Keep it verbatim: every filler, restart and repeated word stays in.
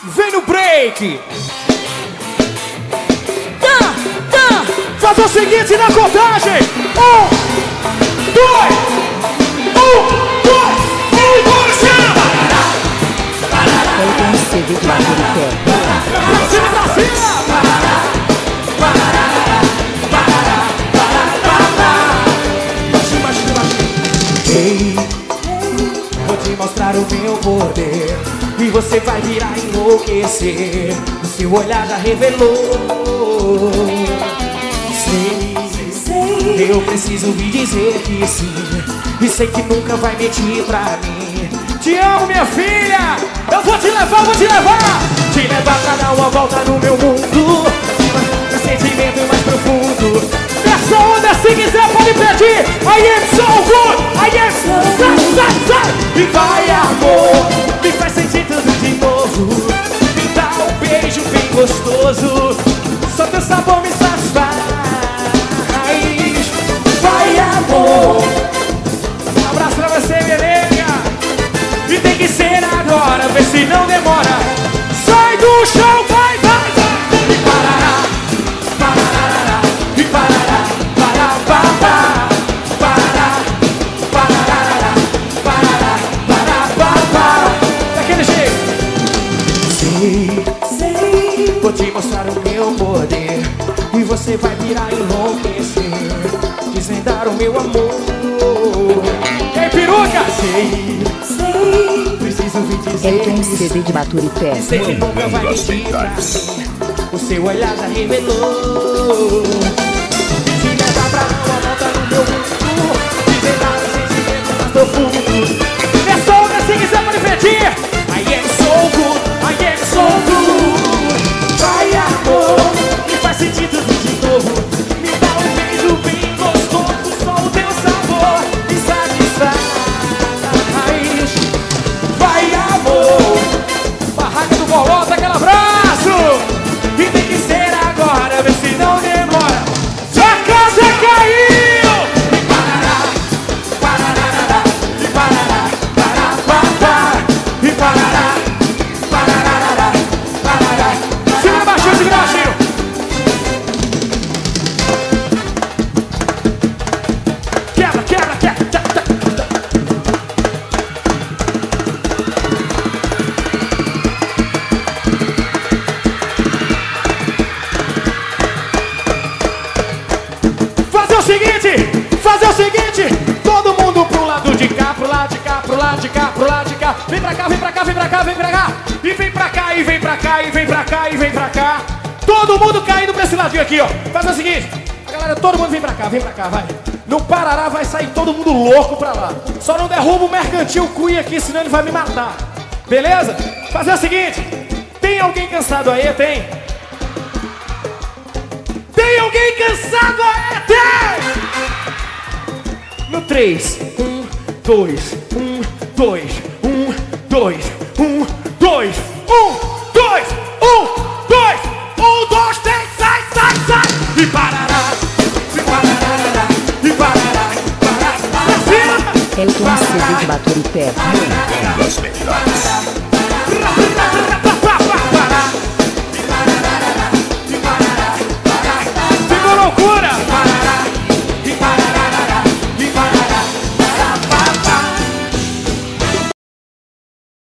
Vem no break. Tá, tá. Faz o seguinte na contagem. Um, dois. Um, dois. Um, dois. Ele tem um C D de bater o pé. Pra cima, pra cima. Ei, vou te mostrar o meu poder e você vai virar enlouquecer. O seu olhar já revelou. Sei, sei, eu preciso me dizer que sim, e sei que nunca vai mentir pra mim. Te amo, minha filha. Eu vou te levar, vou te levar. Te levar pra dar uma volta no meu mundo. O sentimento mais profundo. Essa onda, se quiser, pode pedir. I am so good, I am so good, sai, sai. E vai, amor, me faz sentir tudo de novo. Me dá um beijo bem gostoso. Só teu sabor me satisfaz. Vai, amor. Um abraço pra você, minha nega. E tem que ser agora, vê se não demora. Sai do chão, vai, vai, vai. E parará, parará, e parará, parará, parará, parará, parará, parará, parará, parará. Daquele jeito. Sei, sei, vou te mostrar o meu poder e você vai virar enlouquecer, desvendar o meu amor. E aí, peruca? Sei, sei, preciso me dizer. Ele tem um C D de bater o pé. Sei que nunca vai mentir pra mim. O seu olhar já revelou. Te levar pra uma volta no meu mundo, desvendar o sentimento mais profundo. Nessa onda, se quiser pode pedir. I am so good, I am so good. Vai, amor, me faz sentir tudo de novo. Me dá um beijo bem gostoso. Só o teu sabor me satisfaz. Vai, amor. Barraca do Bolota, aquele abraço. E tem que ser agora, vê se não demora. A casa caiu. E parará, parará, e parará, parará, parará, e parará, parará, parará. Segura baixinho, segura baixinho. Quebra, quebra, quebra, quebra. Fazer o seguinte, fazer o seguinte. Todo mundo pro lado de cá, pro lado de cá, pro lado de cá, pro lado de cá. Vem pra cá, vem pra cá, vem pra cá, vem pra cá. E vem pra cá, e vem pra cá, e vem pra cá, e vem pra cá. Todo mundo caindo pra esse ladinho aqui, ó. Fazer o seguinte, a galera, todo mundo vem pra cá, vem pra cá, vai. No Parará vai sair todo mundo louco pra lá. Só não derruba o mercantil Cui aqui, senão ele vai me matar. Beleza? Fazer o seguinte, tem alguém cansado aí? Tem? Tem alguém cansado aí? Tem! No três, um, dois, um, dois, um, dois, um, dois, um, dois, um, dois, um, dois, três, sai, sai, sai! E parará, e parará, e parará, parará, parará. Ele tem um C D de bater o pé. Das melhores.